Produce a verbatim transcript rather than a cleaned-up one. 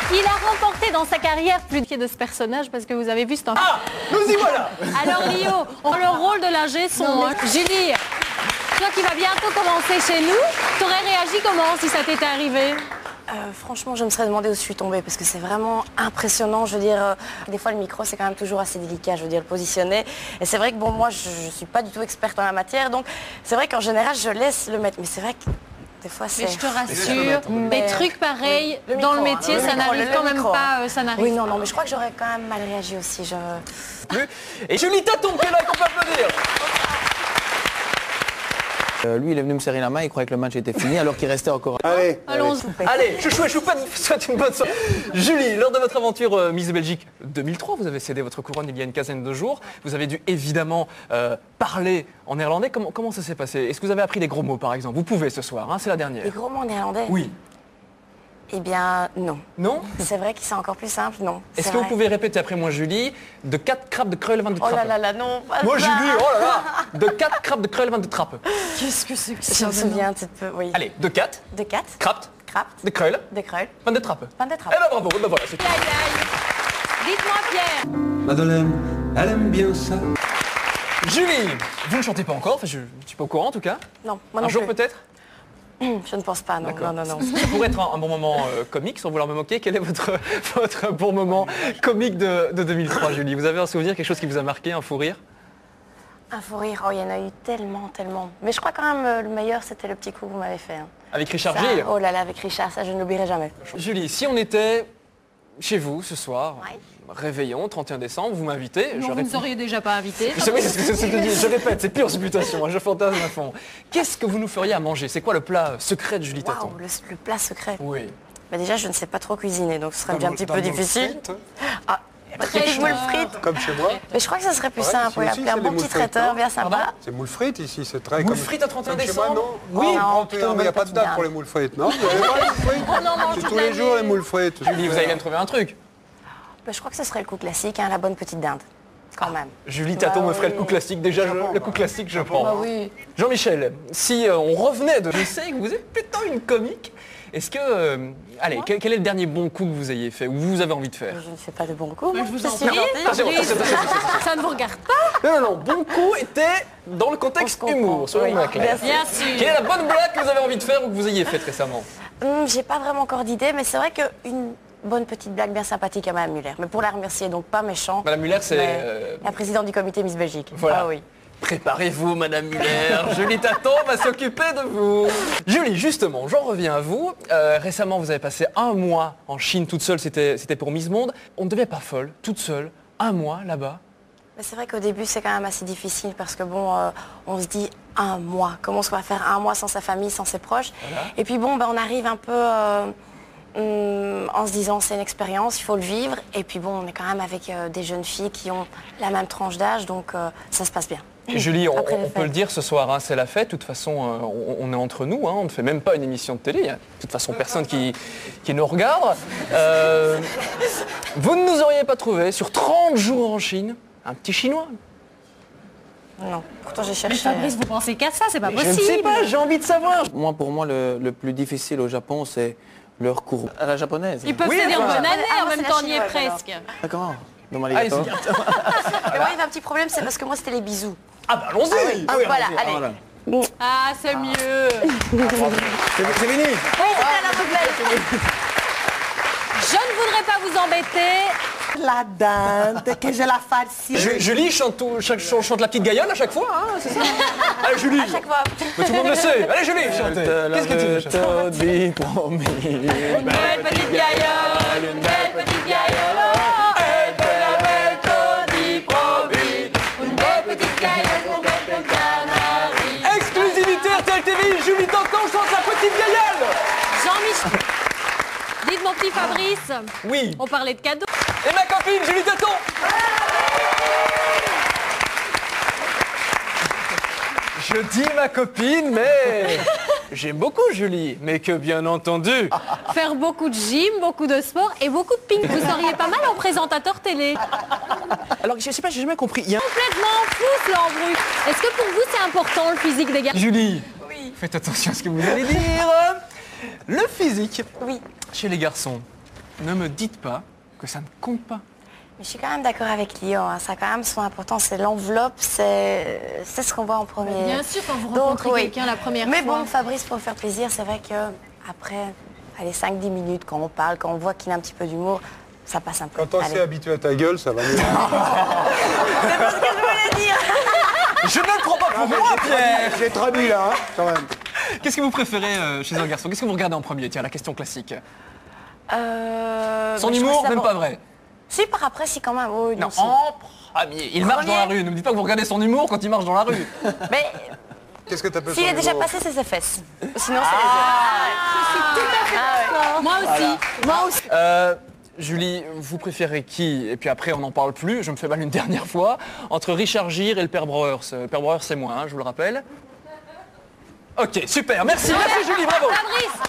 Il a remporté dans sa carrière plus de ce personnage parce que vous avez vu ce temps. Ah, nous y voilà. Alors Lio, on a le rôle de l'ingé son. Hein. Julie, toi qui vas bientôt commencer chez nous, t'aurais réagi comment si ça t'était arrivé? Euh, franchement, je me serais demandé où je suis tombée parce que c'est vraiment impressionnant. Je veux dire, euh, des fois le micro c'est quand même toujours assez délicat, je veux dire, le positionner. Et c'est vrai que bon, moi je, je suis pas du tout experte en la matière, donc c'est vrai qu'en général je laisse le mettre. Mais c'est vrai que des fois c'est. Mais je te rassure, mais... des trucs pareils oui, le dans le micro, métier, hein, le ça micro, n'arrive le quand même micro, pas. hein. Euh, ça n'arrive. Oui, non, non, mais je crois que j'aurais quand même mal réagi aussi. Je... Et Julie Taton qui est là, qu'on peut applaudir. Euh, lui, il est venu me serrer la main, il croyait que le match était fini alors qu'il restait encore. Allez, Allons-y. Allez, chouchou et choupette vous souhaite une bonne soirée. Julie, lors de votre aventure euh, Miss Belgique deux mille trois, vous avez cédé votre couronne il y a une quinzaine de jours. Vous avez dû évidemment euh, parler en néerlandais. Comment, comment ça s'est passé? Est-ce que vous avez appris des gros mots par exemple? Vous pouvez ce soir, hein, c'est la dernière. Les gros mots néerlandais? Oui. Eh bien, non. Non? C'est vrai que c'est encore plus simple, non. Est-ce que vous pouvez répéter après moi, Julie, de quatre crabes de kreulen van de Oh trappe? là là là, non. Pas Moi, ça. Julie, oh là là, de quatre crabes de kreulen van de trappe. Qu'est-ce que c'est que Je me souviens un petit peu, oui. Allez, de quatre De quatre. crabes Krapt. de kreulen De kreulen. van de trappe. Van de Eh trappe. ben bravo, ben voilà, c'est tout. Aïe, aïe. Dites-moi Pierre. Madeleine, elle aime bien ça. Julie, vous ne chantez pas encore, enfin je ne suis pas au courant en tout cas. Non, moi Un non jour plus. peut-être? Je ne pense pas, non, D'accord. non, non, non. Ça pourrait être un, un bon moment euh, comique, sans vouloir me moquer. Quel est votre, votre bon moment comique de, de deux mille trois, Julie? Vous avez un souvenir, quelque chose qui vous a marqué, un fou rire? Un fou rire, oh, il y en a eu tellement, tellement. Mais je crois quand même euh, le meilleur, c'était le petit coup que vous m'avez fait. hein. Avec Richard Ça, Gilles? oh là là, avec Richard, ça je ne l'oublierai jamais. Julie, si on était chez vous ce soir, Ouais. réveillon, trente et un décembre, vous m'invitez. Non, je vous rép- ne nous auriez déjà pas invité. Je, oui, c'est ce que- c'est ce que je dis. Je répète, c'est pure supputation, hein, je fantasme à fond. Qu'est-ce que vous nous feriez à manger? C'est quoi le plat secret de Julie Taton? Waouh, le, le plat secret. Oui. Bah déjà, je ne sais pas trop cuisiner, donc ce serait bien un petit Dans peu le difficile. frites, Ah, Très des moules cher. frites. Comme chez moi. Mais je crois que ça serait plus Ouais, simple, ici oui, aussi, appeler un c'est bon les petit moules frites, traiteur, non bien sympa. C'est moules frites ici, c'est très... Moules comme- frites à trente et un comme chez moi, décembre? non? Oui. Oui, Non, trente et un, plutôt mais il n'y a pas de petite date dinde. pour les moules frites, non? Vous avez pas les moules frites? On en mange C'est toute tous l'année. les jours les moules frites. Julie, vous allez bien me trouver un truc. Bah, je crois que ce serait le coup classique, hein, la bonne petite dinde, quand même. Julie Taton Bah me ferait le oui. coup classique. Déjà, je- Japon, le coup bah. classique, je prends. Bah oui. Jean-Michel, si euh, on revenait de... Je sais que vous êtes plutôt une comique. Est-ce que... euh, allez, quel, quel est le dernier bon coup que vous ayez fait ou vous avez envie de faire? Je ne fais pas de bons coups. Mais moi, je vous en suis prie. gentille. Attention, Fabrice, attention, attention, attention. ça ne vous regarde pas. Non, non, non, bon coup était dans le contexte On se comprend. humour, soyons Oui, bien clairs. bien Bien sûr. Quelle est la bonne blague que vous avez envie de faire ou que vous ayez faite récemment? Hum, J'ai pas vraiment encore d'idée, mais c'est vrai qu'une bonne petite blague bien sympathique à Madame Muller. Mais pour la remercier, donc pas méchant. Madame Muller, c'est... mais euh, la présidente du comité Miss Belgique. Voilà. Ah oui. Préparez-vous, Madame Muller. Julie Taton va s'occuper de vous. Julie, justement, j'en reviens à vous. Euh, récemment, vous avez passé un mois en Chine toute seule. C'était c'était pour Miss Monde. On ne devait pas folle, toute seule, un mois là-bas. Mais c'est vrai qu'au début, c'est quand même assez difficile parce que bon, euh, on se dit un mois. Comment est-ce qu'on va faire un mois sans sa famille, sans ses proches? Voilà. Et puis bon, ben, on arrive un peu euh, hum, en se disant c'est une expérience, il faut le vivre. Et puis bon, on est quand même avec euh, des jeunes filles qui ont la même tranche d'âge, donc euh, ça se passe bien. Et Julie, on, Après les on peut le fêtes. dire ce soir, hein, c'est la fête. De toute façon, euh, on, on est entre nous. Hein, on ne fait même pas une émission de télé. Il n'y a de toute façon personne qui, qui nous regarde. Euh, vous ne nous auriez pas trouvé sur trente jours en Chine un petit Chinois? Non, pourtant j'ai Mais cherché. Fabrice, vous pensez qu'à ça, c'est pas Je ne sais possible. pas, j'ai envie de savoir. Moi, pour moi, le, le plus difficile au Japon, c'est leur cours à la japonaise. Ils peuvent Oui, se dire voilà. bonne année, Ah, en moi, même c'est temps la on y est chinoise, alors. presque. Ah, comment Domo Allez, arigato. c'est- Mais moi, il y avait un petit problème, c'est parce que moi, c'était les bisous. Ah bah allons-y. Ah oui, voilà, allez. Voilà. Ah, c'est mieux. C'est c'est fini. Je ne voudrais pas vous embêter. La dinde que je la farcie. Ju- Julie chante, tout- chaque- chante, chante la petite gaillole à chaque fois, hein, c'est ça? Allez Julie, À chaque fois. mais tout le monde le sait. Allez Julie, chantez. Qu'est-ce que tu veux chanter? te dis promis. Une belle petite gaillole, une belle petite gaillole. Elle fait la belle Tony promis. Une belle petite gaillole, une belle petite canari. Exclusivité R T L T V, Julie Taton chante la petite gaillole. Jean-Michel. Dites mon petit Fabrice, Oui. on parlait de cadeaux. Et ma copine Julie Taton. Je dis ma copine, mais j'aime beaucoup Julie, mais que bien entendu. Faire beaucoup de gym, beaucoup de sport et beaucoup de ping. Vous seriez pas mal en présentateur télé. Alors je sais pas, j'ai jamais compris. Il y a un- Complètement fou ce l'embrouille. Est-ce que pour vous c'est important le physique des gars? Julie, Oui. faites attention à ce que vous allez dire. Le physique Oui. chez les garçons, ne me dites pas que ça ne compte pas. Mais je suis quand même d'accord avec Lyon, hein. Ça a quand même son importance, c'est l'enveloppe, c'est c'est ce qu'on voit en premier. Bien sûr, quand vous Donc, rencontrez oui. quelqu'un la première Mais fois. bon, Fabrice, pour faire plaisir, c'est vrai que après, allez, cinq dix minutes, quand on parle, quand on voit qu'il a un petit peu d'humour, ça passe un peu. Quand on Allez. s'est habitué à ta gueule, ça va mieux. C'est pas ce que je voulais dire. Je ne le prends pas pour moi, Pierre. J'ai traduit là, hein, quand même. Qu'est-ce que vous préférez euh, chez un garçon? Qu'est-ce que vous regardez en premier? Tiens, la question classique. Euh, Son bah, je humour, crois que même c'est pas vrai. Si, par après, si, quand même. Oui, Non, non, si. en premier. Il marche dans la rue. Ne me dites pas que vous regardez son humour quand il marche dans la rue. Mais Qu'est-ce que t'appelles s'il son est déjà humour passé, c'est ses fesses. Sinon, c'est les yeux. Ah, Moi aussi. Moi aussi. Euh, Julie, vous préférez qui? Et puis après, on n'en parle plus. Je me fais mal une dernière fois. Entre Richard Gere et le père Breuers. Le père Breuers, c'est moi, hein, je vous le rappelle. Ok, super. Merci. Merci Julie, bravo. Fabrice.